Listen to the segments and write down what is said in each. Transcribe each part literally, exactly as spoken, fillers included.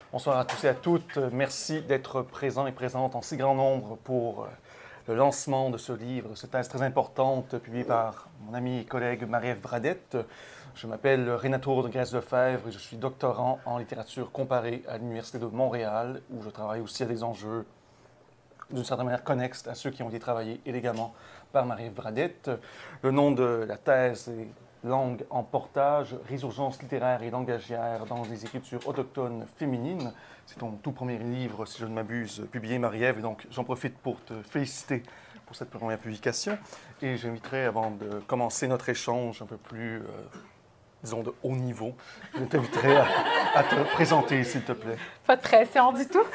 Bonsoir à tous et à toutes. Merci d'être présents et présentes en si grand nombre pour le lancement de ce livre, cette thèse très importante publiée par mon ami et collègue Marie-Ève Bradette. Je m'appelle Renato de Grèce-Lefebvre et je suis doctorant en littérature comparée à l'Université de Montréal, où je travaille aussi à des enjeux d'une certaine manière connexes à ceux qui ont été travaillés élégamment par Marie-Ève Bradette. Le nom de la thèse est Langue en portage, résurgence littéraire et langagière dans les écritures autochtones féminines. C'est ton tout premier livre, si je ne m'abuse, publié, Marie-Ève, et donc j'en profite pour te féliciter pour cette première publication. Et j'inviterai, avant de commencer notre échange un peu plus, euh, disons, de haut niveau, je t'inviterai à, à te présenter, s'il te plaît. Pas de pression du tout.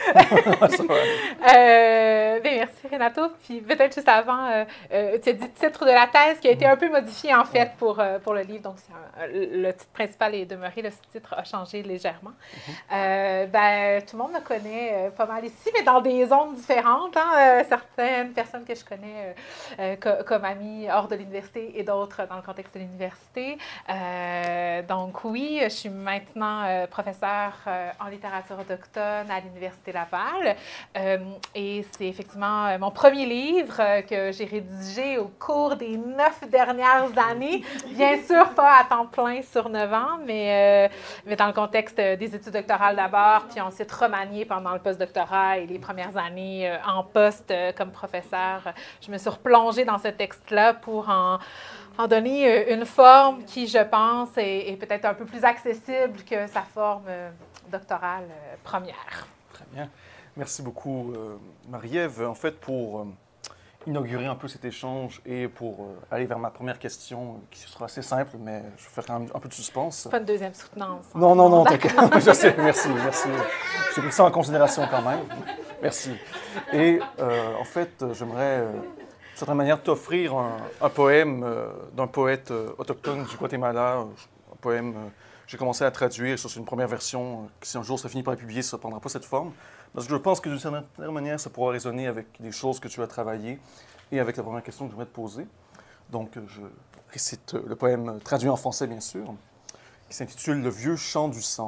euh, bien, merci, Renato. Puis peut-être juste avant, euh, euh, tu as dit le titre de la thèse qui a été un peu modifié, en fait, pour, euh, pour le livre. Donc, un, le titre principal est demeuré. Le titre a changé légèrement. Mm-hmm. euh, ben, tout le monde me connaît euh, pas mal ici, mais dans des zones différentes. Hein, euh, certaines personnes que je connais euh, euh, comme amies hors de l'université et d'autres dans le contexte de l'université. Euh, donc, oui, je suis maintenant euh, professeure euh, en littérature autochtone à l'Université Laval. Euh, et c'est effectivement euh, mon premier livre euh, que j'ai rédigé au cours des neuf dernières années. Bien sûr, pas à temps plein sur neuf ans, mais, euh, mais dans le contexte des études doctorales d'abord, puis ensuite remanié pendant le postdoctorat et les premières années euh, en poste euh, comme professeur. Je me suis replongée dans ce texte-là pour en en donner une forme qui, je pense, est, est peut-être un peu plus accessible que sa forme euh, doctorale euh, première. Très bien. Merci beaucoup, euh, Marie-Ève. En fait, pour euh, inaugurer un peu cet échange et pour euh, aller vers ma première question, qui sera assez simple, mais je vais faire un, un peu de suspense. Pas une deuxième soutenance. Hein? Non, non, non, t'inquiète. Je sais, merci, merci. J'ai pris ça en considération quand même. Merci. Et euh, en fait, j'aimerais... Euh, d'une certaine manière, t'offrir un, un poème euh, d'un poète euh, autochtone du Guatemala, un poème que euh, j'ai commencé à traduire, ça c'est une première version, euh, si un jour ça finit par être publié, ça ne prendra pas cette forme, parce que je pense que d'une certaine manière, ça pourra résonner avec des choses que tu as travaillées et avec la première question que je voudrais te poser. Donc, je récite le poème traduit en français, bien sûr, qui s'intitule « Le vieux chant du sang ».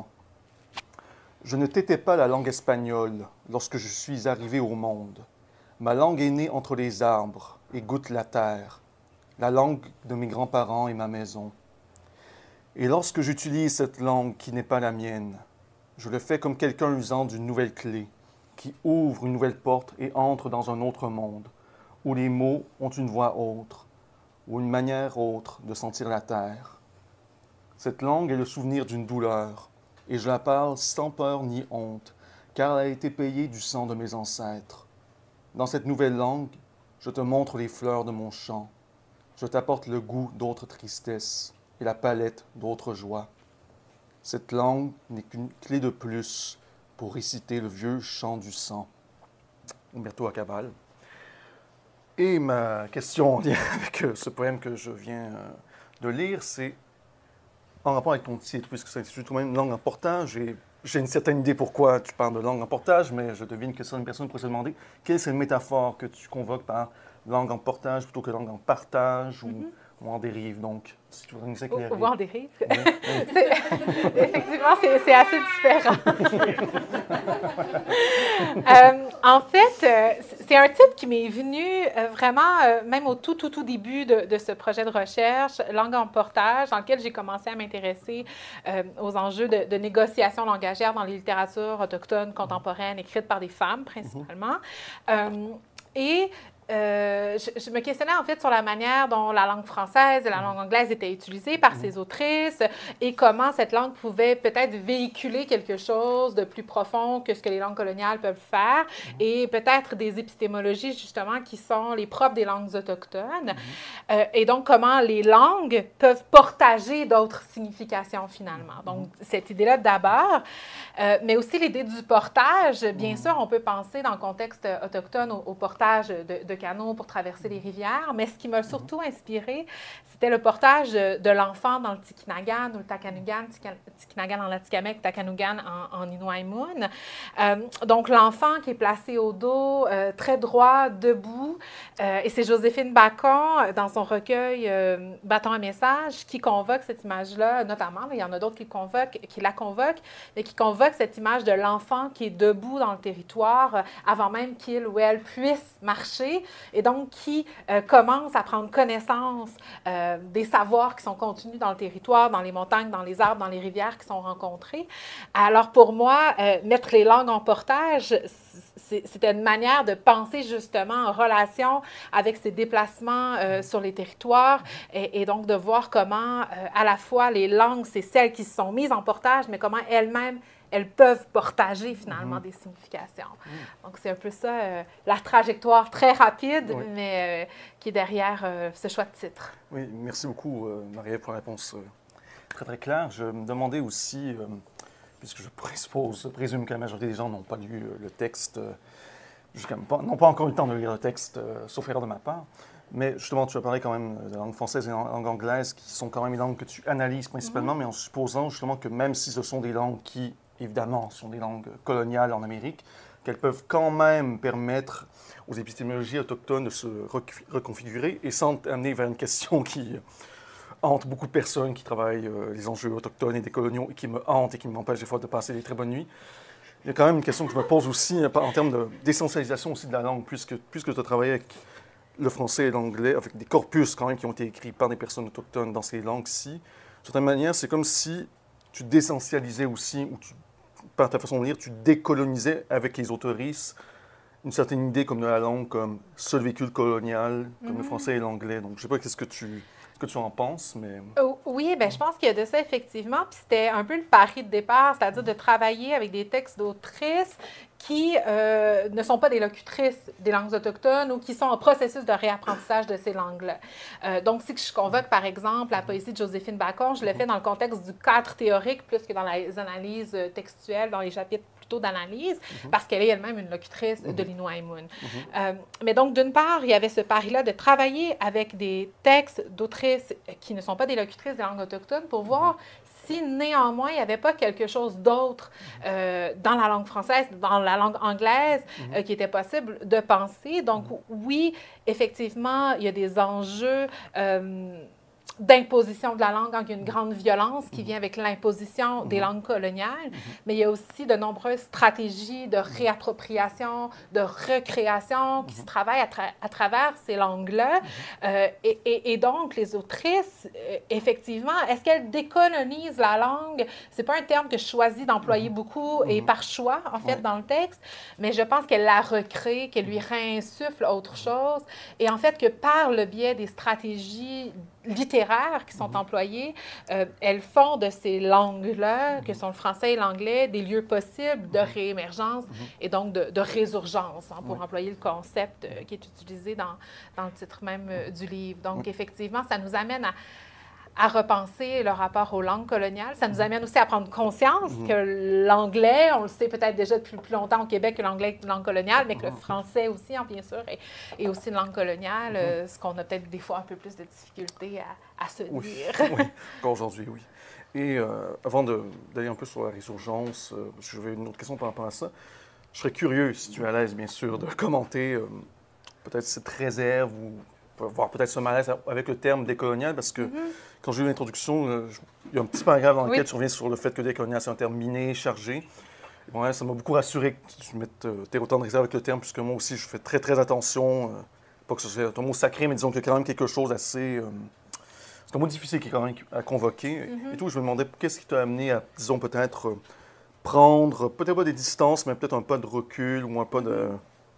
Je ne t'étais pas la langue espagnole lorsque je suis arrivé au monde. Ma langue est née entre les arbres et goûte la terre, la langue de mes grands-parents et ma maison. Et lorsque j'utilise cette langue qui n'est pas la mienne, je le fais comme quelqu'un usant d'une nouvelle clé, qui ouvre une nouvelle porte et entre dans un autre monde, où les mots ont une voix autre, ou une manière autre de sentir la terre. Cette langue est le souvenir d'une douleur, et je la parle sans peur ni honte, car elle a été payée du sang de mes ancêtres. Dans cette nouvelle langue, je te montre les fleurs de mon champ. Je t'apporte le goût d'autres tristesses et la palette d'autres joies. Cette langue n'est qu'une clé de plus pour réciter le vieux chant du sang. Umberto Acabal. Et ma question en lien avec ce poème que je viens de lire, c'est en rapport avec ton titre, puisque ça s'intitule tout de même Langue en portage. Et j'ai une certaine idée pourquoi tu parles de langue en portage, mais je devine que certaines personnes pourraient se demander quelle est cette métaphore que tu convoques par langue en portage plutôt que langue en partage ou, mm-hmm. ou en dérive. Donc, si tu voudrais nous éclairer. Ou, ou en dérive. Oui. Oui. Effectivement, c'est assez différent. euh, en fait, euh, c'est un titre qui m'est venu euh, vraiment, euh, même au tout, tout, tout début de, de ce projet de recherche, Langue en portage, dans lequel j'ai commencé à m'intéresser euh, aux enjeux de, de négociation langagière dans les littératures autochtones contemporaines écrites par des femmes, principalement. Mm-hmm. euh, et Euh, je, je me questionnais en fait sur la manière dont la langue française et la langue anglaise étaient utilisées par ces autrices et comment cette langue pouvait peut-être véhiculer quelque chose de plus profond que ce que les langues coloniales peuvent faire et peut-être des épistémologies justement qui sont les propres des langues autochtones euh, et donc comment les langues peuvent partager d'autres significations finalement. Donc cette idée-là d'abord, euh, mais aussi l'idée du portage. Bien sûr, on peut penser dans le contexte autochtone au, au portage de, de de canot pour traverser les rivières. Mais ce qui m'a surtout inspirée, c'était le portage de l'enfant dans le Tikinagan ou le Takanugan, Tikinagan en Atikamekw, Takanugan en, en Inouïmoun. Euh, donc, l'enfant qui est placé au dos, euh, très droit, debout. Euh, et c'est Joséphine Bacon, dans son recueil euh, « Bâton à message », qui convoque cette image-là, notamment. Il y en a d'autres qui, convoquent, qui la convoquent, mais qui convoque cette image de l'enfant qui est debout dans le territoire euh, avant même qu'il ou elle puisse marcher, et donc qui euh, commence à prendre connaissance euh, des savoirs qui sont contenus dans le territoire, dans les montagnes, dans les arbres, dans les rivières qui sont rencontrées. Alors pour moi, euh, mettre les langues en portage, c'était une manière de penser justement en relation avec ces déplacements euh, sur les territoires et, et donc de voir comment euh, à la fois les langues, c'est celles qui se sont mises en portage, mais comment elles-mêmes elles peuvent partager finalement mm-hmm. des significations. Mm. Donc, c'est un peu ça, euh, la trajectoire très rapide, oui. mais euh, qui est derrière euh, ce choix de titre. Oui, merci beaucoup, euh, Marie-Ève, pour la réponse euh, très, très claire. Je me demandais aussi, euh, puisque je présuppose, je présume que la majorité des gens n'ont pas lu euh, le texte, euh, n'ont pas encore eu le temps de lire le texte, euh, sauf erreur de ma part. Mais justement, tu as parlé quand même de la langue française et de la langue anglaise, qui sont quand même les langues que tu analyses principalement, mm-hmm. mais en supposant justement que même si ce sont des langues qui évidemment, ce sont des langues coloniales en Amérique, qu'elles peuvent quand même permettre aux épistémologies autochtones de se reconfigurer et sans amener vers une question qui hante beaucoup de personnes qui travaillent euh, les enjeux autochtones et des coloniaux et qui me hante et qui m'empêche des fois de passer des très bonnes nuits. Il y a quand même une question que je me pose aussi en termes d'essentialisation aussi de la langue, puisque, puisque tu as travaillé avec le français et l'anglais, avec des corpus quand même qui ont été écrits par des personnes autochtones dans ces langues-ci. D'une certaine manière, c'est comme si tu désessentialisais aussi, ou tu par ta façon de lire, tu décolonisais avec les autoristes une certaine idée comme de la langue comme seul véhicule colonial, comme mm-hmm. le français et l'anglais. Donc, je ne sais pas qu'est-ce que tu, ce que tu en penses, mais... Oh, oui, bien, je pense qu'il y a de ça, effectivement. Puis c'était un peu le pari de départ, c'est-à-dire de travailler avec des textes d'autrices qui euh, ne sont pas des locutrices des langues autochtones ou qui sont en processus de réapprentissage de ces langues-là. Euh, donc, si je convoque, par exemple, la poésie de Joséphine Bacon, je le fais dans le contexte du cadre théorique plus que dans les analyses textuelles, dans les chapitres plutôt d'analyse, mm-hmm. parce qu'elle est elle-même une locutrice mm-hmm. de l'Inouïmoun. Mm-hmm. euh, mais donc, d'une part, il y avait ce pari-là de travailler avec des textes d'autrices qui ne sont pas des locutrices des langues autochtones pour voir mm-hmm. si néanmoins il n'y avait pas quelque chose d'autre euh, dans la langue française, dans la langue anglaise, mm-hmm. euh, qui était possible de penser. Donc, mm-hmm. oui, effectivement, il y a des enjeux euh, d'imposition de la langue, donc il y a une grande violence qui vient avec l'imposition des langues coloniales, mais il y a aussi de nombreuses stratégies de réappropriation, de recréation qui se travaillent à, tra à travers ces langues-là. Euh, et, et, et donc, les autrices, euh, effectivement, est-ce qu'elles décolonisent la langue? C'est pas un terme que je choisis d'employer beaucoup et par choix, en fait, dans le texte, mais je pense qu'elle la recrée, qu'elle lui réinsuffle autre chose, et en fait que par le biais des stratégies littéraires qui sont mm-hmm. employées, euh, elles font de ces langues-là, que sont le français et l'anglais, des lieux possibles de réémergence mm-hmm. et donc de, de résurgence, hein, pour oui. employer le concept euh, qui est utilisé dans, dans le titre même euh, du livre. Donc, oui. effectivement, ça nous amène à à repenser le rapport aux langues coloniales. Ça nous amène aussi à prendre conscience mmh. que l'anglais, on le sait peut-être déjà depuis plus longtemps au Québec que l'anglais est une langue coloniale, mais que le français aussi, hein, bien sûr, est, est aussi une langue coloniale, mmh. euh, ce qu'on a peut-être des fois un peu plus de difficulté à, à se oui. dire. Oui, encore aujourd'hui, oui. Et euh, avant d'aller un peu sur la résurgence, euh, parce que j'avais une autre question par rapport à ça, je serais curieux, si tu es à l'aise, bien sûr, de commenter euh, peut-être cette réserve ou voire peut-être ce malaise avec le terme décolonial, parce que mm-hmm. quand j'ai eu l'introduction, euh, il y a un petit paragraphe dans lequel oui. tu reviens sur le fait que décolonial, c'est un terme miné, chargé. Bon, là, ça m'a beaucoup rassuré que tu mettes euh, autant de réserve avec le terme, puisque moi aussi, je fais très, très attention. Euh, pas que ce soit un mot sacré, mais disons qu'il y a quand même quelque chose assez... Euh, c'est un mot difficile qui est quand même à convoquer. Mm-hmm. Et tout, je me demandais, qu'est-ce qui t'a amené à, disons, peut-être euh, prendre, peut-être pas des distances, mais peut-être un pas de recul ou un pas de...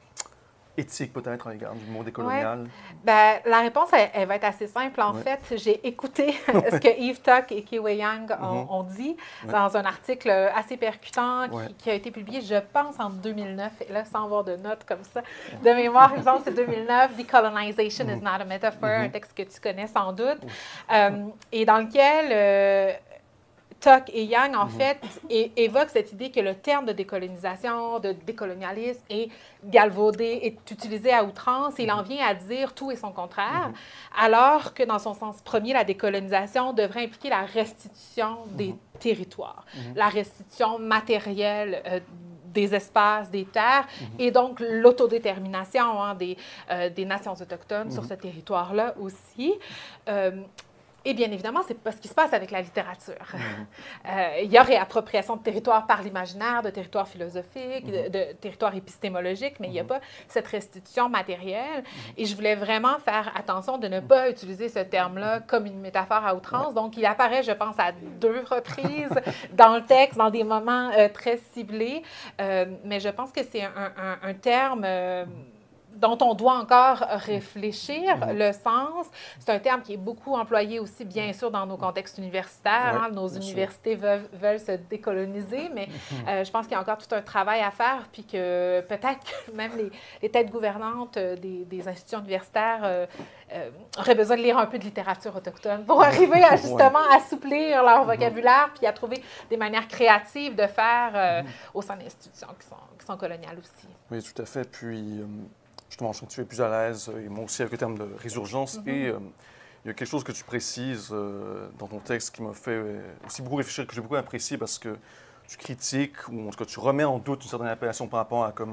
éthique peut-être à l'égard du mot décolonial? Ouais. Bien, la réponse, elle, elle va être assez simple. En ouais. fait, j'ai écouté ce que Eve Tuck et Kiwei Yang ont, mm-hmm. ont dit ouais. dans un article assez percutant qui, ouais. qui a été publié, je pense, en deux mille neuf. Et là, sans avoir de notes comme ça, de mémoire, il me semble que c'est deux mille neuf. « Decolonization mm-hmm. is not a metaphor mm-hmm. », un texte que tu connais sans doute, mm-hmm. euh, et dans lequel... Euh, Tuck et Yang, en Mhm. fait, é- évoquent cette idée que le terme de décolonisation, de décolonialisme est galvaudé, est utilisé à outrance. Il en vient à dire tout et son contraire, Mhm. alors que dans son sens premier, la décolonisation devrait impliquer la restitution des Mhm. territoires, Mhm. la restitution matérielle euh, des espaces, des terres, Mhm. et donc l'autodétermination hein, des, euh, des nations autochtones Mhm. sur ce territoire-là aussi. Euh, Et bien évidemment, c'est pas ce qui se passe avec la littérature. Mhm. Euh, il y a réappropriation de territoire par l'imaginaire, de territoire philosophique, Mhm. de, de territoire épistémologique, mais il n'y a Mhm. pas cette restitution matérielle. Mhm. Et je voulais vraiment faire attention de ne pas utiliser ce terme-là comme une métaphore à outrance. Ouais. Donc, il apparaît, je pense, à deux reprises dans le texte, dans des moments euh, très ciblés. Euh, mais je pense que c'est un, un, un terme... Euh, dont on doit encore réfléchir Mhm. le sens. C'est un terme qui est beaucoup employé aussi, bien sûr, dans nos contextes universitaires. Ouais, hein. Nos bien sûr. universités veulent, veulent se décoloniser, mais Mhm. euh, je pense qu'il y a encore tout un travail à faire, puis que peut-être que même les, les têtes gouvernantes euh, des, des institutions universitaires euh, euh, auraient besoin de lire un peu de littérature autochtone pour arriver à justement Ouais. assouplir leur Mhm. vocabulaire, puis à trouver des manières créatives de faire euh, Mhm. au sein d'institutions qui sont, qui sont coloniales aussi. Oui, tout à fait. Puis, euh, justement, je sens que tu es plus à l'aise, et moi aussi avec le terme de résurgence. Mhm. Et euh, il y a quelque chose que tu précises euh, dans ton texte qui m'a fait euh, aussi beaucoup réfléchir, que j'ai beaucoup apprécié parce que tu critiques, ou en tout cas tu remets en doute une certaine appellation par rapport à comme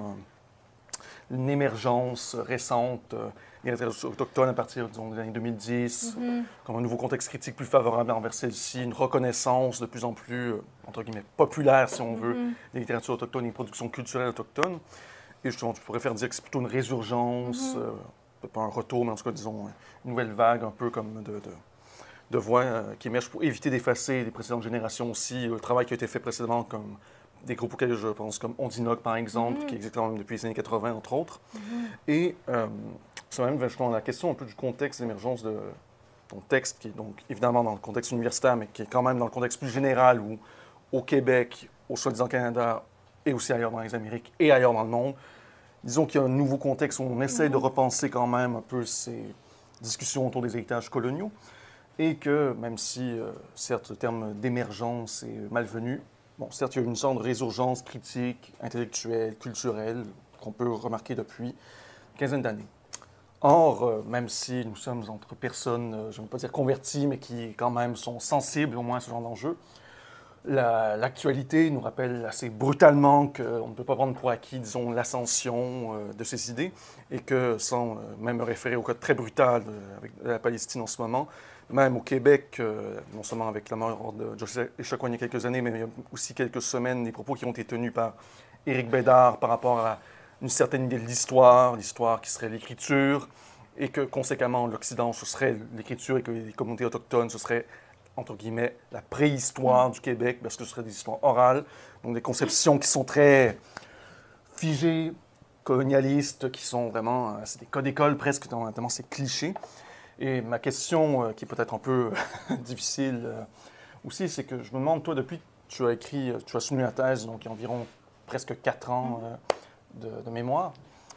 euh, une émergence récente euh, des littératures autochtones à partir disons, des années deux mille dix, Mhm. comme un nouveau contexte critique plus favorable envers celle-ci, une reconnaissance de plus en plus, euh, entre guillemets, populaire, si on veut, Mhm. des littératures autochtones et des productions culturelles autochtones. Et justement, tu pourrais faire dire que c'est plutôt une résurgence, Mhm. euh, peut-être pas un retour, mais en tout cas, disons, une nouvelle vague un peu comme de, de, de voix euh, qui émergent pour éviter d'effacer les précédentes générations aussi, euh, le travail qui a été fait précédemment, comme des groupes auxquels je pense, comme Ondinoc, par exemple, Mhm. qui existe quand même depuis les années quatre-vingt, entre autres. Mhm. Et euh, c'est même justement la question un peu du contexte d'émergence de ton texte, qui est donc évidemment dans le contexte universitaire, mais qui est quand même dans le contexte plus général, où au Québec, au soi-disant Canada, et aussi ailleurs dans les Amériques, et ailleurs dans le monde, disons qu'il y a un nouveau contexte où on essaie de repenser quand même un peu ces discussions autour des héritages coloniaux, et que même si, euh, certes, le terme d'émergence est malvenu, bon, certes, il y a une sorte de résurgence critique, intellectuelle, culturelle, qu'on peut remarquer depuis une quinzaine d'années. Or, euh, même si nous sommes entre personnes, euh, je ne veux pas dire converties, mais qui quand même sont sensibles au moins à ce genre d'enjeu, la- l'actualité nous rappelle assez brutalement qu'on ne peut pas prendre pour acquis, disons, l'ascension euh, de ces idées, et que, sans euh, même me référer au cas très brutal de, avec la Palestine en ce moment, même au Québec, euh, non seulement avec la mort de Joshua Echaquan il y a quelques années, mais il y a aussi quelques semaines, des propos qui ont été tenus par Éric Bédard par rapport à une certaine idée de l'histoire, l'histoire qui serait l'écriture, et que, conséquemment, l'Occident, ce serait l'écriture, et que les communautés autochtones, ce serait entre guillemets, la préhistoire du Québec, parce que ce serait des histoires orales, donc des conceptions qui sont très figées, colonialistes, qui sont vraiment, euh, c'est des codes d'école presque, tellement c'est cliché. Et ma question, euh, qui est peut-être un peu difficile euh, aussi, c'est que je me demande, toi, depuis que tu as écrit, euh, tu as soutenu la thèse, donc il y a environ presque quatre ans euh, de, de mémoire,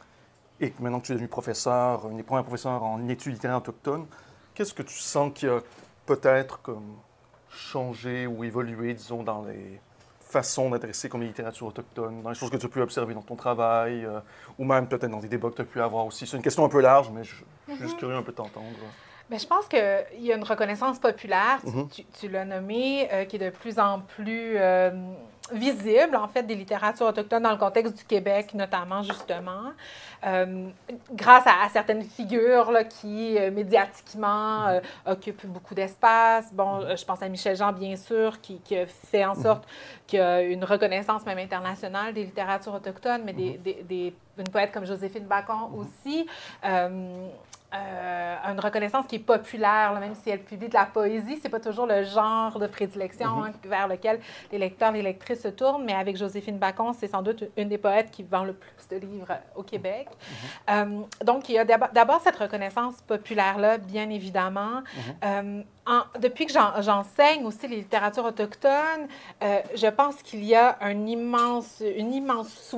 et que maintenant que tu es devenu professeur, un des premiers professeurs en études littéraires autochtones, qu'est-ce que tu sens qu'il y a peut-être comme changé ou évolué, disons, dans les façons d'adresser comme les littératures autochtones, dans les choses que tu as pu observer dans ton travail, euh, ou même peut-être dans des débats que tu as pu avoir aussi. C'est une question un peu large, mais je, je suis juste curieux un peu de t'entendre. Bien, je pense qu'il y a une reconnaissance populaire, tu, Mhm. tu, tu l'as nommé, euh, qui est de plus en plus euh, visible, en fait, des littératures autochtones dans le contexte du Québec, notamment, justement, euh, grâce à, à certaines figures là, qui, euh, médiatiquement, euh, occupent beaucoup d'espace. Bon, euh, je pense à Michel Jean, bien sûr, qui, qui a fait en sorte qu'il y a une reconnaissance même internationale des littératures autochtones, mais des, des, des, une poète comme Joséphine Bacon aussi. Euh, Euh, une reconnaissance qui est populaire, là, même si elle publie de la poésie, c'est pas toujours le genre de prédilection Mhm. hein, vers lequel les lecteurs, les lectrices se tournent, mais avec Joséphine Bacon, c'est sans doute une des poètes qui vend le plus de livres au Québec. Mhm. Euh, donc, il y a d'abord, d'abord cette reconnaissance populaire-là, bien évidemment. Mhm. Euh, en, depuis que j'en, j'enseigne aussi les littératures autochtones, euh, je pense qu'il y a un immense, une immense soif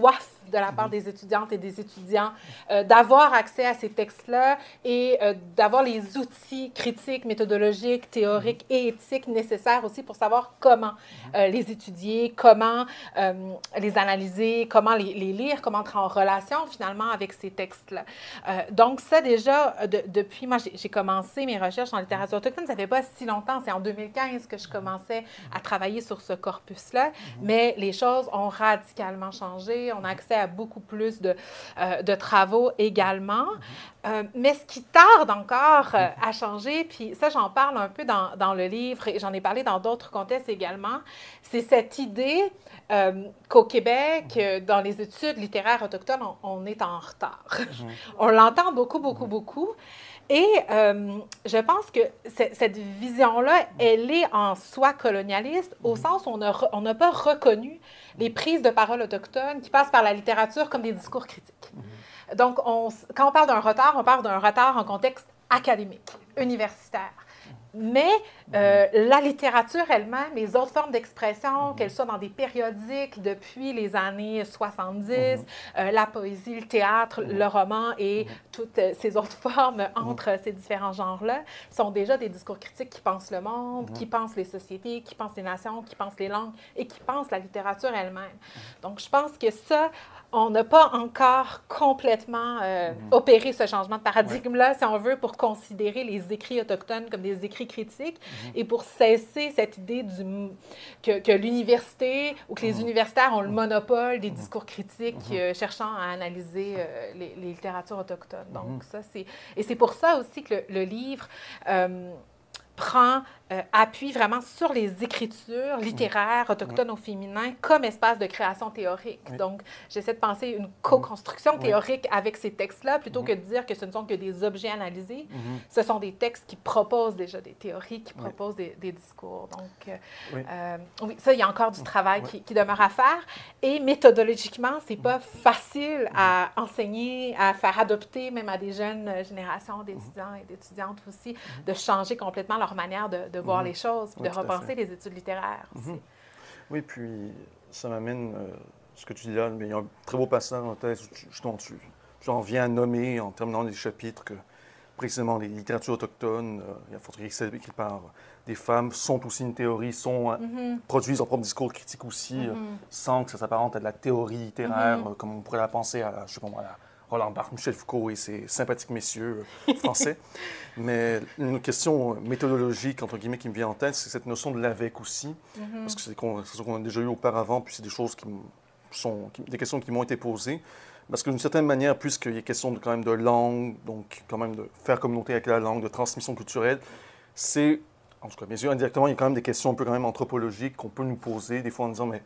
de la part des étudiantes et des étudiants, euh, d'avoir accès à ces textes-là et euh, d'avoir les outils critiques, méthodologiques, théoriques et éthiques nécessaires aussi pour savoir comment euh, les étudier, comment euh, les analyser, comment les, les lire, comment entrer en relation finalement avec ces textes-là. Euh, donc ça déjà, de, depuis, moi j'ai commencé mes recherches en littérature autochtone, ça fait pas si longtemps, c'est en deux mille quinze que je commençais à travailler sur ce corpus-là, mais les choses ont radicalement changé, on a accès à beaucoup plus de, euh, de travaux également, euh, mais ce qui tarde encore euh, à changer, puis ça j'en parle un peu dans, dans le livre et j'en ai parlé dans d'autres contextes également, c'est cette idée euh, qu'au Québec, euh, dans les études littéraires autochtones, on, on est en retard. On l'entend beaucoup, beaucoup, beaucoup. Et euh, je pense que cette vision-là, elle est en soi colonialiste, au sens où on n'a pas reconnu les prises de parole autochtones qui passent par la littérature comme des discours critiques. Donc, on, quand on parle d'un retard, on parle d'un retard en contexte académique, universitaire. Mais euh, la littérature elle-même, les autres formes d'expression, qu'elles soient dans des périodiques depuis les années soixante-dix, euh, la poésie, le théâtre, le roman et toutes ces autres formes entre ces différents genres-là, sont déjà des discours critiques qui pensent le monde, qui pensent les sociétés, qui pensent les nations, qui pensent les langues et qui pensent la littérature elle-même. Donc, je pense que ça, on n'a pas encore complètement euh, opéré ce changement de paradigme-là, si on veut, pour considérer les écrits autochtones comme des écrits critiques mm-hmm. et pour cesser cette idée du, que, que l'université ou que les mm-hmm. universitaires ont le monopole des discours critiques mm-hmm. euh, cherchant à analyser euh, les, les littératures autochtones. Donc, mm-hmm. ça, c'est... Et c'est pour ça aussi que le, le livre... Euh, prend euh, appui vraiment sur les écritures littéraires oui. autochtones oui. au féminin comme espace de création théorique. Oui. Donc, j'essaie de penser une co-construction oui. théorique avec ces textes-là, plutôt mm-hmm. que de dire que ce ne sont que des objets analysés. Mm-hmm. Ce sont des textes qui proposent déjà des théories, qui proposent oui. des, des discours. Donc, euh, oui. Euh, oui, ça, il y a encore du travail oui. qui, qui demeure à faire. Et méthodologiquement, c'est pas mm-hmm. facile à enseigner, à faire adopter, même à des jeunes générations d'étudiants et d'étudiantes aussi, mm-hmm. de changer complètement leur manière de, de voir mmh. les choses, puis oui, de repenser les études littéraires aussi. Mmh. Oui, puis ça m'amène, euh, ce que tu dis là, mais il y a un très beau passage dans la thèse où tu, justement, tu, j'en viens à nommer, en terminant les chapitres, que précisément les littératures autochtones, euh, il y a faut écrit écrit par des femmes, sont aussi une théorie, sont, mmh. produisent leur propre discours critique aussi, mmh. euh, sans que ça s'apparente à de la théorie littéraire, mmh. euh, comme on pourrait la penser à, je sais pas moi, à Roland Barthes, Michel Foucault et ses sympathiques messieurs français. Mais une question méthodologique, entre guillemets, qui me vient en tête, c'est cette notion de l'avec aussi. Mm-hmm. Parce que c'est ce qu'on a déjà eu auparavant, puis c'est des choses qui sont, qui, des questions qui m'ont été posées. Parce que d'une certaine manière, puisqu'il est question de, quand même de langue, donc quand même de faire communauté avec la langue, de transmission culturelle, c'est, en tout cas, mes yeux, indirectement, il y a quand même des questions un peu quand même anthropologiques qu'on peut nous poser, des fois en disant, mais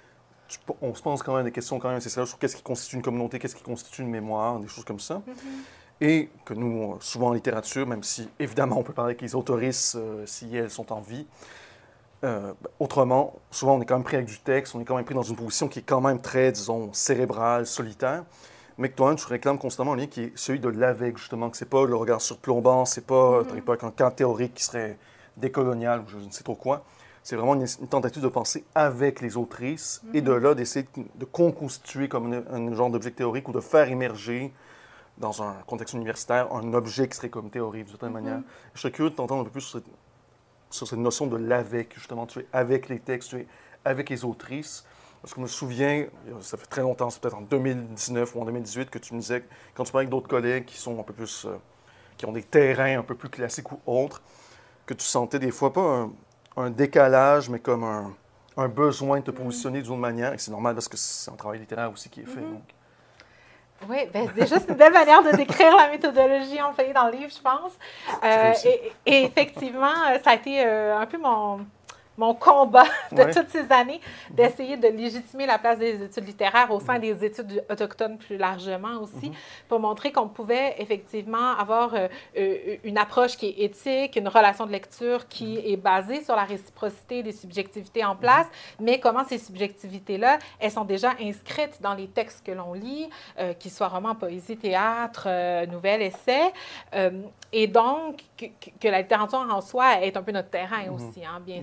on se pose quand même des questions quand même nécessaires sur qu'est-ce qui constitue une communauté, qu'est-ce qui constitue une mémoire, des choses comme ça. Mm-hmm. Et que nous, souvent en littérature, même si évidemment on peut parler avec les autoristes euh, si elles sont en vie, euh, autrement, souvent on est quand même pris avec du texte, on est quand même pris dans une position qui est quand même très, disons, cérébrale, solitaire, mais que toi-même tu réclames constamment un lien qui est celui de l'avec, justement, que c'est pas le regard surplombant, c'est pas, mm-hmm. pas un camp théorique qui serait décolonial ou je ne sais trop quoi. C'est vraiment une, une tentative de penser avec les autrices mm-hmm. et de là d'essayer de, de constituer comme un, un genre d'objet théorique ou de faire émerger dans un contexte universitaire un objet qui serait comme théorie d'une certaine mm-hmm. manière. Je serais curieux de t'entendre un peu plus sur cette, sur cette notion de l'avec, justement, tu es avec les textes, tu es avec les autrices. Parce que je me souviens, ça fait très longtemps, c'est peut-être en deux mille dix-neuf ou en deux mille dix-huit que tu me disais, quand tu parlais avec d'autres collègues qui sont un peu plus, euh, qui ont des terrains un peu plus classiques ou autres, que tu sentais des fois pas un un décalage, mais comme un, un besoin de te positionner mm. d'une autre manière. Et c'est normal parce que c'est un travail littéraire aussi qui est fait. Mm-hmm. Donc. Oui, bien, c'est juste une belle manière de décrire la méthodologie employée dans le livre, je pense. Euh, et, et effectivement, ça a été euh, un peu mon... mon combat de ouais. toutes ces années, d'essayer de légitimer la place des études littéraires au sein des études autochtones plus largement aussi, mm-hmm. pour montrer qu'on pouvait effectivement avoir euh, une approche qui est éthique, une relation de lecture qui est basée sur la réciprocité des subjectivités en place, mm-hmm. mais comment ces subjectivités-là, elles sont déjà inscrites dans les textes que l'on lit, euh, qu'ils soient romans, poésie, théâtre, euh, nouvelles, essais, euh, et donc que, que la littérature en soi est un peu notre terrain mm-hmm. aussi, hein, bien mm-hmm. sûr.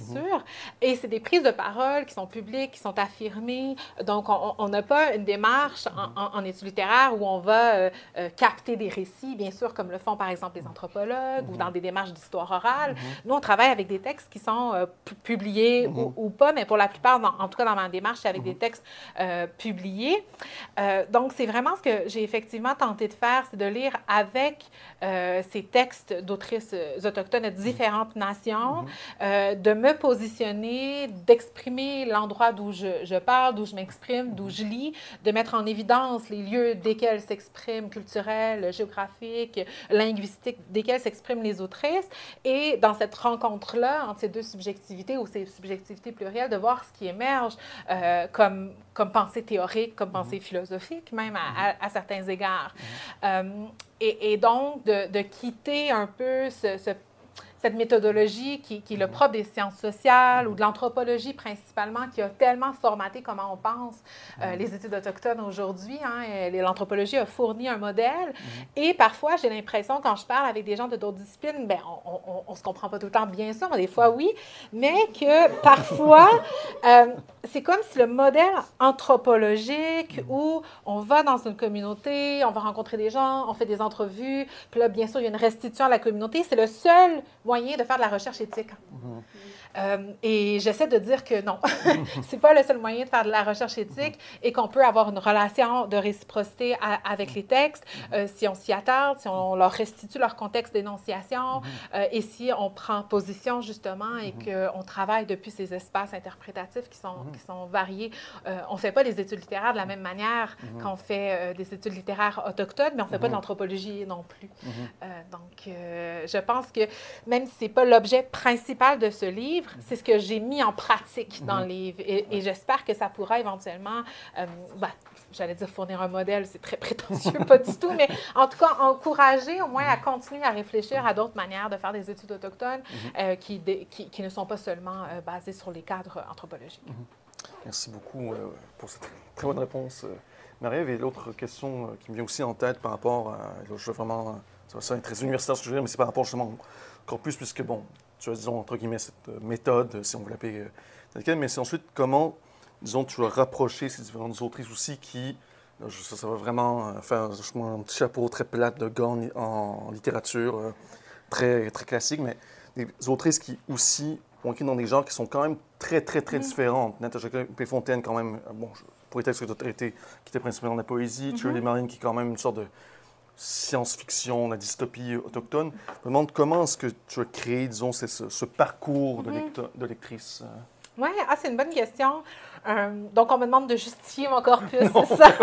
Et c'est des prises de parole qui sont publiques, qui sont affirmées. Donc, on n'a pas une démarche en, en, en études littéraires où on va euh, euh, capter des récits, bien sûr, comme le font par exemple les anthropologues mm-hmm. ou dans des démarches d'histoire orale. Mm-hmm. Nous, on travaille avec des textes qui sont euh, publiés mm-hmm. ou, ou pas, mais pour la plupart, dans, en tout cas dans ma démarche, c'est avec mm-hmm. des textes euh, publiés. Euh, donc, c'est vraiment ce que j'ai effectivement tenté de faire, c'est de lire avec euh, ces textes d'autrices autochtones de différentes nations, mm-hmm. euh, de me positionner, d'exprimer l'endroit d'où je, je parle, d'où je m'exprime, d'où je lis, de mettre en évidence les lieux desquels s'expriment, culturels, géographiques, linguistiques, desquels s'expriment les autrices. Et dans cette rencontre-là, entre ces deux subjectivités ou ces subjectivités plurielles, de voir ce qui émerge euh, comme, comme pensée théorique, comme pensée mm-hmm. philosophique, même à, à, à certains égards. Mm-hmm. euh, et, et donc, de, de quitter un peu ce, ce cette méthodologie qui, qui est le propre des sciences sociales ou de l'anthropologie principalement, qui a tellement formaté comment on pense euh, les études autochtones aujourd'hui. Hein, l'anthropologie a fourni un modèle. Mm-hmm. Et parfois, j'ai l'impression, quand je parle avec des gens de d'autres disciplines, bien, on ne se comprend pas tout le temps, bien sûr, mais des fois, oui, mais que parfois, euh, c'est comme si le modèle anthropologique où on va dans une communauté, on va rencontrer des gens, on fait des entrevues, puis là, bien sûr, il y a une restitution à la communauté, c'est le seul moyen de faire de la recherche éthique. Mm-hmm. euh, et j'essaie de dire que non, c'est pas le seul moyen de faire de la recherche éthique et qu'on peut avoir une relation de réciprocité à, avec les textes euh, si on s'y attarde, si on leur restitue leur contexte d'énonciation euh, et si on prend position justement et qu'on travaille depuis ces espaces interprétatifs qui sont, qui sont variés. Euh, on ne fait pas des études littéraires de la même manière qu'on fait euh, des études littéraires autochtones, mais on ne fait pas de l'anthropologie non plus. Euh, donc, euh, je pense que même si ce n'est pas l'objet principal de ce livre, c'est ce que j'ai mis en pratique mm-hmm. dans le livre. Et, et j'espère que ça pourra éventuellement, euh, ben, j'allais dire fournir un modèle, c'est très prétentieux, pas du tout, mais en tout cas, encourager au moins à continuer à réfléchir à d'autres manières de faire des études autochtones mm-hmm. euh, qui, qui, qui ne sont pas seulement euh, basées sur les cadres anthropologiques. Mm-hmm. Merci beaucoup euh, pour cette très bonne réponse, euh, Marie-Ève. Et l'autre question euh, qui me vient aussi en tête par rapport à... Je veux vraiment... Ça va sonner très universitaire ce que je veux dire, mais c'est par rapport justement au corpus, puisque, bon, tu as, disons, entre guillemets, cette euh, méthode, si on veut l'appeler euh, laquelle, mais c'est ensuite comment, disons, tu as rapproché ces différentes autrices aussi qui, là, je, ça, ça va vraiment euh, faire justement, un petit chapeau très plat de gars en, en, en littérature, euh, très, très classique, mais des autrices qui aussi ont écrit dans des genres qui sont quand même très, très, très mmh. différentes. Natacha Péfontaine, quand même, bon, pour les textes que tu as traités, qui était principalement de la poésie, mmh. Shirley Marine, qui est quand même une sorte de science-fiction, la dystopie autochtone. Je me demande comment est-ce que tu as créé, disons, ce, ce parcours de, lecto- de lectrice? Oui, ah, c'est une bonne question. Euh, donc, on me demande de justifier mon corpus, c'est ça?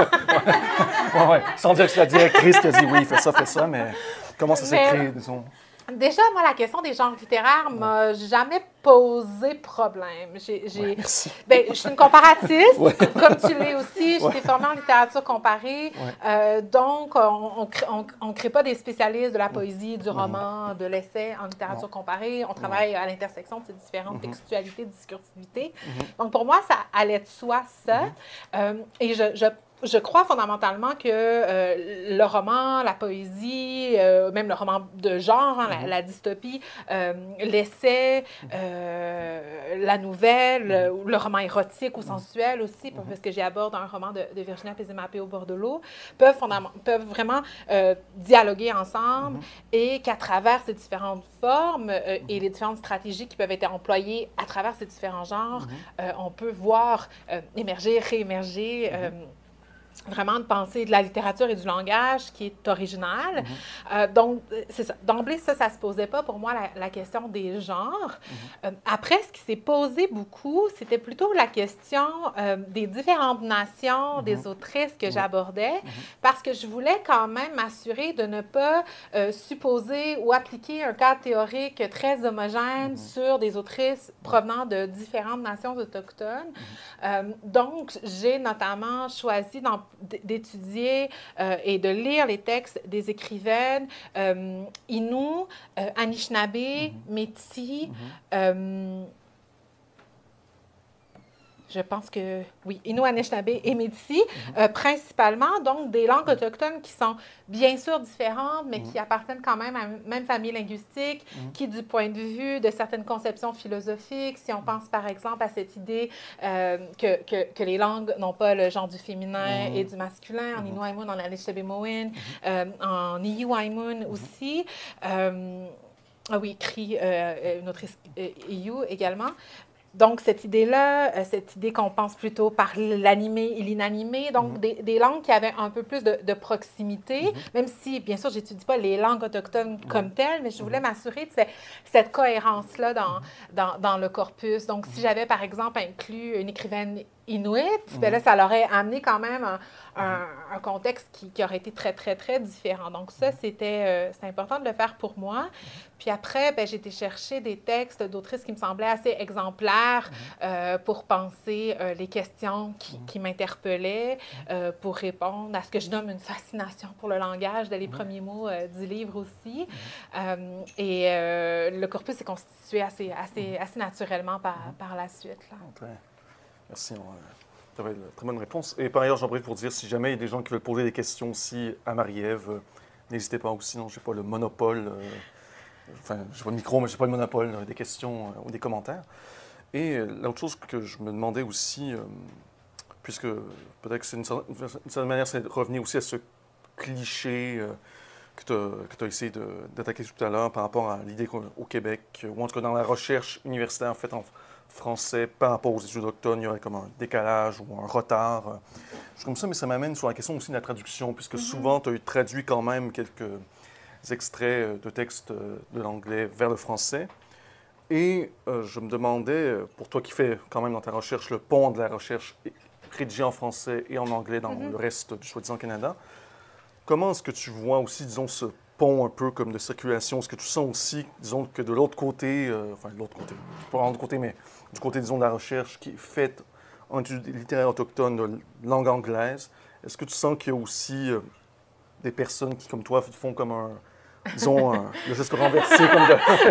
Oui, ouais. Sans dire que c'est la directrice qui a dit oui, fais ça, fais ça, mais comment ça s'est mais... créé, disons? Déjà, moi, la question des genres littéraires ne m'a jamais posé problème. J'ai, j'ai, ouais, merci. Ben, je suis une comparatiste, ouais. comme tu l'es aussi. J'ai ouais. été formée en littérature comparée. Ouais. Euh, donc, on ne crée pas des spécialistes de la poésie, du roman, mm-hmm. de l'essai en littérature non. comparée. On travaille ouais. à l'intersection de ces différentes mm-hmm. textualités, discursivité. Mm-hmm. Donc, pour moi, ça allait de soi, ça. Mm-hmm. Euh, et je, je Je crois fondamentalement que euh, le roman, la poésie, euh, même le roman de genre, hein, mm-hmm. la, la dystopie, euh, l'essai, euh, la nouvelle, mm-hmm. le roman érotique ou sensuel aussi, mm-hmm. parce que j'y aborde un roman de, de Virginia Pesce-Mappé au bord de l'eau, peuvent, fondam- peuvent vraiment euh, dialoguer ensemble mm-hmm. et qu'à travers ces différentes formes euh, mm-hmm. et les différentes stratégies qui peuvent être employées à travers ces différents genres, mm-hmm. euh, on peut voir euh, émerger, réémerger euh, mm-hmm. vraiment de penser de la littérature et du langage qui est original. Mm-hmm. Euh, donc, c'est ça. D'emblée, ça, ça ne se posait pas pour moi, la, la question des genres. Mm-hmm. Euh, après, ce qui s'est posé beaucoup, c'était plutôt la question euh, des différentes nations, mm-hmm. des autrices que mm-hmm. j'abordais, mm-hmm. parce que je voulais quand même m'assurer de ne pas euh, supposer ou appliquer un cadre théorique très homogène mm-hmm. sur des autrices provenant de différentes nations autochtones. Mm-hmm. Euh, donc, j'ai notamment choisi dans d'étudier euh, et de lire les textes des écrivaines euh, Innu, euh, Anishinaabe, mm-hmm. Métis, mm-hmm. euh, je pense que, oui, Innu, Anishinaabe et Métis, mm-hmm. euh, principalement, donc des langues autochtones qui sont bien sûr différentes, mais mm-hmm. qui appartiennent quand même à la même famille linguistique, mm-hmm. qui, du point de vue de certaines conceptions philosophiques, si on pense par exemple à cette idée euh, que, que, que les langues n'ont pas le genre du féminin mm-hmm. et du masculin, en mm-hmm. Innu Aimun, en Anishinaabe-Moin, mm-hmm. euh, en Iyu Aimun aussi. Euh, ah oui, Cri, euh, une autrice euh, Iyu également. Donc, cette idée-là, euh, cette idée qu'on pense plutôt par l'animé et l'inanimé, donc mm-hmm. des, des langues qui avaient un peu plus de, de proximité, mm-hmm. même si, bien sûr, je n'étudie pas les langues autochtones mm-hmm. comme telles, mais je voulais mm-hmm. m'assurer de cette, cette cohérence-là dans, mm-hmm. dans, dans le corpus. Donc, si j'avais, par exemple, inclus une écrivaine inuit, mm-hmm. bien là, ça l'aurait amené quand même un, un, un contexte qui, qui aurait été très, très, très différent. Donc, ça, c'était euh, c'est important de le faire pour moi. Puis après, ben, j'ai été chercher des textes d'autrices qui me semblaient assez exemplaires euh, pour penser euh, les questions qui, qui m'interpellaient, euh, pour répondre à ce que je nomme une fascination pour le langage, dès les premiers mots euh, du livre aussi. Euh, et euh, le corpus s'est constitué assez, assez, assez naturellement par, par la suite. Là. Okay. Merci. Tu avais une très bonne réponse. Et par ailleurs, j'en profite pour dire, si jamais il y a des gens qui veulent poser des questions aussi à Marie-Ève, euh, n'hésitez pas aussi, non, je n'ai pas le monopole. Euh, Enfin, je n'ai pas le micro, mais je n'ai pas le monopole des questions euh, ou des commentaires. Et euh, l'autre chose que je me demandais aussi, euh, puisque peut-être que c'est une, une certaine manière, c'est de revenir aussi à ce cliché euh, que tu as essayé d'attaquer tout à l'heure par rapport à l'idée qu'au Québec, ou en tout cas dans la recherche universitaire en fait en français par rapport aux études autochtones, il y aurait comme un décalage ou un retard. Je comme ça, mais ça m'amène sur la question aussi de la traduction, puisque mm-hmm. souvent, tu as traduit quand même quelques extraits de textes de l'anglais vers le français. Et euh, je me demandais, pour toi qui fais quand même dans ta recherche le pont de la recherche rédigée en français et en anglais dans mm-hmm. le reste du soi-disant Canada, comment est-ce que tu vois aussi, disons, ce pont un peu comme de circulation? Est-ce que tu sens aussi, disons, que de l'autre côté, euh, enfin de l'autre côté, pas de l'autre côté, mais du côté, disons, de la recherche qui est faite en études littéraires autochtones de langue anglaise, est-ce que tu sens qu'il y a aussi euh, des personnes qui, comme toi, font comme un, disons, un, le geste renversé, comme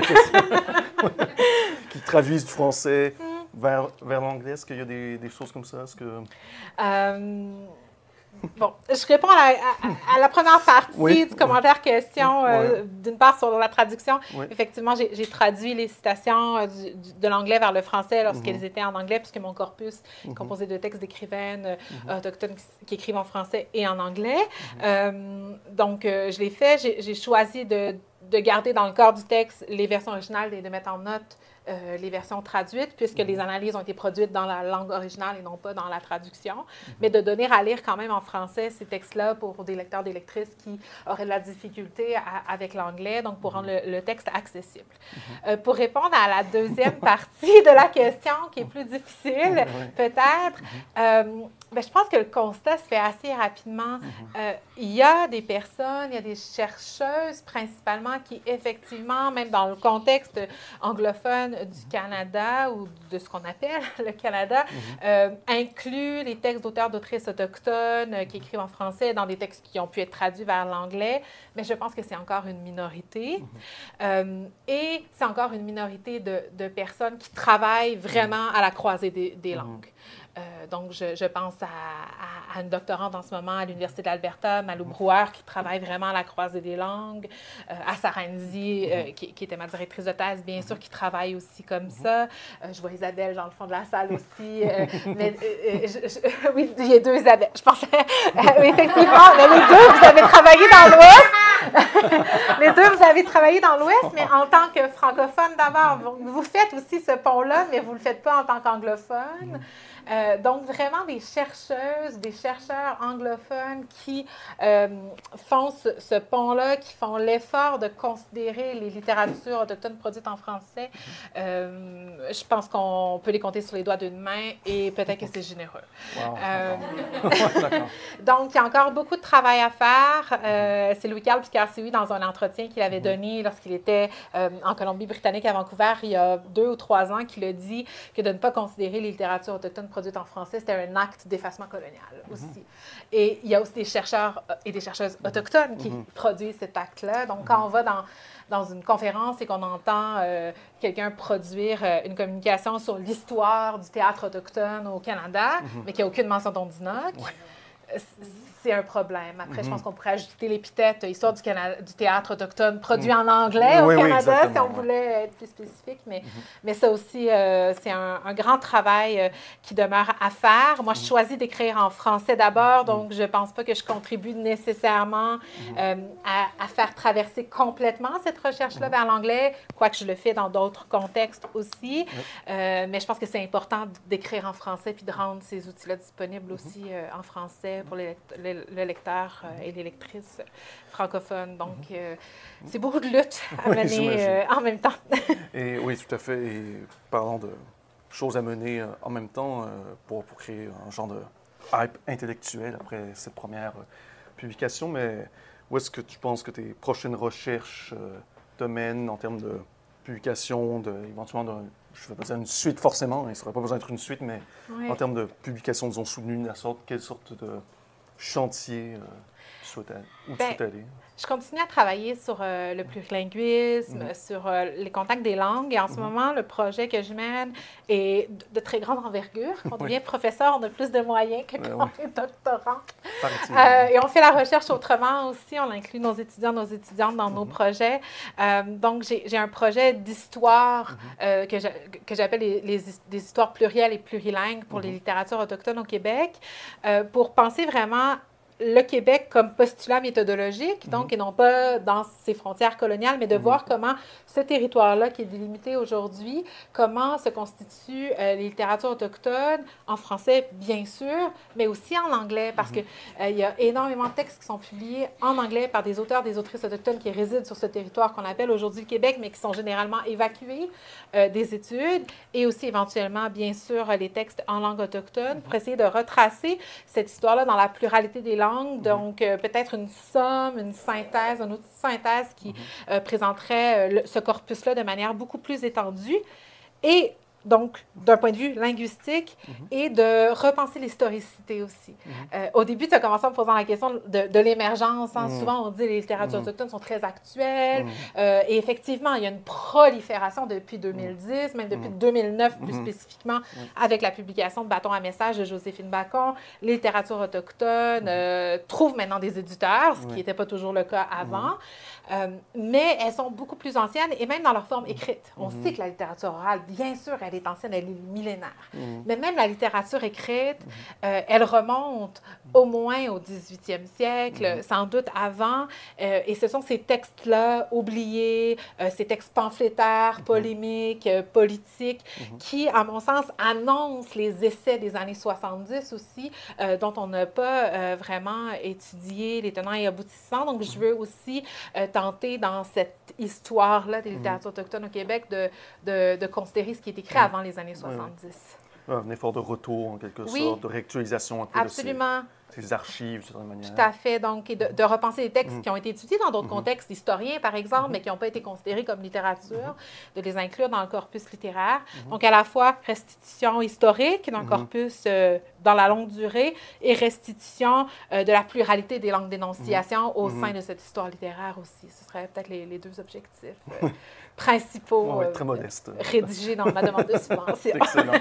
de, qui traduisent du français vers, vers l'anglais? Est-ce qu'il y a des, des choses comme ça? Est-ce que... Euh... Bon, je réponds à la, à, à la première partie oui, du commentaire-question, oui, euh, oui. d'une part sur la traduction. Oui. Effectivement, j'ai traduit les citations euh, du, du, de l'anglais vers le français lorsqu'elles mm-hmm. étaient en anglais, puisque mon corpus est mm-hmm. composé de textes d'écrivaines euh, mm-hmm. autochtones qui, qui écrivent en français et en anglais. Mm-hmm. euh, donc, euh, je l'ai fait. J'ai choisi de, de garder dans le corps du texte les versions originales et de mettre en note Euh, les versions traduites, puisque mm-hmm. les analyses ont été produites dans la langue originale et non pas dans la traduction, mm-hmm. mais de donner à lire quand même en français ces textes-là pour des lecteurs, des lectrices qui auraient de la difficulté à, avec l'anglais, donc pour rendre le, le texte accessible. Mm-hmm. euh, pour répondre à la deuxième partie de la question, qui est plus difficile, mm-hmm. peut-être, mm-hmm. euh, ben, je pense que le constat se fait assez rapidement. Mm-hmm. euh, il y a des personnes, il y a des chercheuses principalement qui, effectivement, même dans le contexte anglophone du Canada ou de ce qu'on appelle le Canada, mm-hmm. euh, inclut les textes d'auteurs, d'autrices autochtones euh, qui écrivent en français dans des textes qui ont pu être traduits vers l'anglais, mais je pense que c'est encore une minorité. Mm-hmm. euh, et c'est encore une minorité de, de personnes qui travaillent vraiment à la croisée des, des mm-hmm. langues. Euh, donc, je, je pense à, à, à une doctorante en ce moment à l'Université de l'Alberta, Malou Brouwer, qui travaille vraiment à la croisée des langues, euh, à Saranzi, euh, qui, qui était ma directrice de thèse, bien sûr, qui travaille aussi comme ça. Euh, je vois Isabelle dans le fond de la salle aussi. Euh, mais, euh, je, je, oui, il y a deux Isabelle. Je pensais, euh, effectivement, mais les deux, vous avez travaillé dans l'Ouest. Les deux, vous avez travaillé dans l'Ouest, mais en tant que francophone d'abord. Vous, vous faites aussi ce pont-là, mais vous ne le faites pas en tant qu'anglophone. Euh, donc, vraiment des chercheuses, des chercheurs anglophones qui euh, font ce, ce pont-là, qui font l'effort de considérer les littératures autochtones produites en français. Euh, je pense qu'on peut les compter sur les doigts d'une main et peut-être que c'est généreux. Wow. Euh, donc, il y a encore beaucoup de travail à faire. Euh, c'est Louis-Carl Picard-Sioui, dans un entretien qu'il avait donné lorsqu'il était euh, en Colombie-Britannique à Vancouver, il y a deux ou trois ans, qu'il a dit que de ne pas considérer les littératures autochtones produites produite en français, c'était un acte d'effacement colonial aussi. Mm-hmm. Et il y a aussi des chercheurs et des chercheuses autochtones qui mm-hmm. produisent cet acte-là. Donc, mm-hmm. quand on va dans, dans une conférence et qu'on entend euh, quelqu'un produire euh, une communication sur l'histoire du théâtre autochtone au Canada, mm-hmm. mais qu'il n'y a aucune mention d'Ondinoc, ouais. c'est un problème. Après, mm-hmm. je pense qu'on pourrait ajouter l'épithète « Histoire du, Canada, du théâtre autochtone » produit mm-hmm. en anglais oui, au Canada, oui, si on voulait être plus spécifique. Mais, mm-hmm. mais ça aussi, euh, c'est un, un grand travail euh, qui demeure à faire. Moi, je choisis d'écrire en français d'abord, donc je ne pense pas que je contribue nécessairement euh, à, à faire traverser complètement cette recherche-là vers l'anglais, quoique je le fais dans d'autres contextes aussi. Euh, mais je pense que c'est important d'écrire en français puis de rendre ces outils-là disponibles aussi euh, en français pour les, les le lecteur euh, et les lectrices francophones. Donc, euh, c'est beaucoup de lutte à oui, mener euh, en même temps. Et, oui, tout à fait. Et parlant de choses à mener euh, en même temps euh, pour, pour créer un genre de hype intellectuel après cette première euh, publication, mais où est-ce que tu penses que tes prochaines recherches euh, te mènent en termes de publication, de, éventuellement, de, je ne vais pas dire une suite forcément, il ne serait pas besoin d'être une suite, mais oui. en termes de publication, disons, soutenue, la sorte, quelle sorte de chantier euh, tu souhaites aller, où ben, tu souhaites aller? Je continue à travailler sur euh, le plurilinguisme, mmh. sur euh, les contacts des langues. Et en ce mmh. moment, le projet que je mène est de, de très grande envergure. Quand on oui. devient professeur, on a plus de moyens que quand oui. on est doctorant. Euh, et on fait la recherche autrement aussi. On inclut nos étudiants, nos étudiantes dans mmh. nos projets. Euh, donc, j'ai un projet d'histoire mmh. euh, que j'appelle les, les, les histoires plurielles et plurilingues pour mmh. les littératures autochtones au Québec, euh, pour penser vraiment le Québec comme postulat méthodologique, mm-hmm. donc, et non pas dans ses frontières coloniales, mais de mm-hmm. voir comment ce territoire-là, qui est délimité aujourd'hui, comment se constituent euh, les littératures autochtones, en français, bien sûr, mais aussi en anglais, parce mm-hmm. qu'il euh, y a énormément de textes qui sont publiés en anglais par des auteurs, des autrices autochtones qui résident sur ce territoire qu'on appelle aujourd'hui le Québec, mais qui sont généralement évacués euh, des études, et aussi éventuellement, bien sûr, les textes en langue autochtone, mm-hmm. pour essayer de retracer cette histoire-là dans la pluralité des langues. Donc, euh, peut-être une somme, une synthèse, un outil de synthèse qui mm-hmm. euh, présenterait euh, le, ce corpus-là de manière beaucoup plus étendue. Et donc, d'un point de vue linguistique, mm-hmm. et de repenser l'historicité aussi. Mm-hmm. euh, au début, tu as commencé en me posant la question de, de l'émergence. Hein? Mm-hmm. Souvent, on dit que les littératures mm-hmm. autochtones sont très actuelles. Mm-hmm. euh, et effectivement, il y a une prolifération depuis deux mille dix, mm-hmm. même depuis deux mille neuf plus mm-hmm. spécifiquement, mm-hmm. avec la publication de Bâton à message de Joséphine Bacon. Les littératures autochtones mm-hmm. euh, trouvent maintenant des éditeurs, ce qui n'était pas toujours le cas avant. Mm-hmm. euh, mais elles sont beaucoup plus anciennes, et même dans leur forme écrite. On mm-hmm. sait que la littérature orale, bien sûr, elle est ancienne, elle est millénaire. Mmh. Mais même la littérature écrite, mmh. euh, elle remonte au moins au dix-huitième siècle, mmh. sans doute avant. Euh, et ce sont ces textes-là oubliés, euh, ces textes pamphlétaires, polémiques, euh, politiques, mmh. qui, à mon sens, annoncent les essais des années soixante-dix aussi, euh, dont on n'a pas euh, vraiment étudié les tenants et aboutissants. Donc, je veux aussi euh, tenter dans cette histoire-là des littératures autochtones au Québec de, de, de considérer ce qui est écrit avant les années soixante-dix. Oui, oui. Un effort de retour, en quelque oui, sorte, de réactualisation un peu absolument. de ces, ces archives, de certaine manière. Tout à fait. Donc, et de, de repenser les textes mm. qui ont été étudiés dans d'autres mm-hmm. contextes historiens, par exemple, mm-hmm. mais qui n'ont pas été considérés comme littérature, mm-hmm. de les inclure dans le corpus littéraire. Mm-hmm. Donc, à la fois restitution historique d'un mm-hmm. corpus euh, dans la longue durée et restitution euh, de la pluralité des langues d'énonciation mm-hmm. au mm-hmm. sein de cette histoire littéraire aussi. Ce seraient peut-être les, les deux objectifs euh, principaux ouais, très modeste. Euh, rédigés dans ma demande de subvention. Excellent.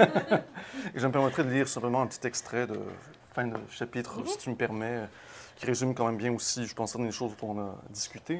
Et je me permettrais de lire simplement un petit extrait de fin de chapitre, mm-hmm. si tu me permets, qui résume quand même bien aussi, je pense, certaines choses dont on a discuté.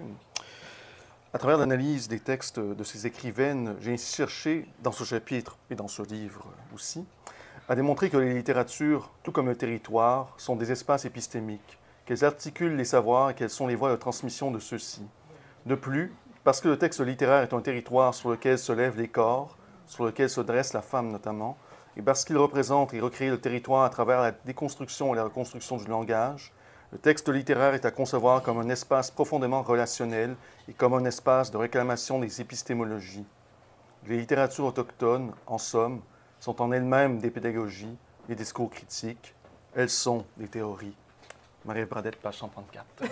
À travers l'analyse des textes de ces écrivaines, j'ai ainsi cherché, dans ce chapitre et dans ce livre aussi, à démontrer que les littératures, tout comme le territoire, sont des espaces épistémiques, qu'elles articulent les savoirs et qu'elles sont les voies de transmission de ceux-ci. De plus, parce que le texte littéraire est un territoire sur lequel se lèvent les corps, sur lequel se dresse la femme notamment, et parce qu'il représente et recrée le territoire à travers la déconstruction et la reconstruction du langage, le texte littéraire est à concevoir comme un espace profondément relationnel et comme un espace de réclamation des épistémologies. Les littératures autochtones, en somme, sont en elles-mêmes des pédagogies, des discours critiques. Elles sont des théories. Marie Bradette, page cent trente-quatre.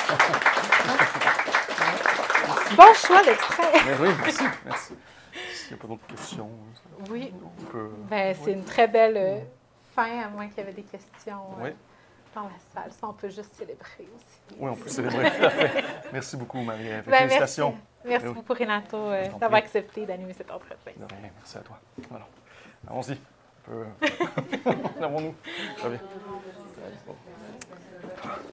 Bon choix d'extrait. Oui, merci, merci. n'y a pas d'autres questions, Oui. on peut... Ben, c'est oui. une très belle euh, fin, à moins qu'il y avait des questions euh, Oui. dans la salle. Ça, on peut juste célébrer aussi. Oui, on peut célébrer, tout à fait. Merci beaucoup, Marie-Ève. Ben, Félicitations. Merci, merci Oui. beaucoup, Renato, euh, Je t'en d'avoir prie. accepté d'animer cet entretien. De rien, merci à toi. Voilà. Allons-y. On peut... Avons-nous? Très bien.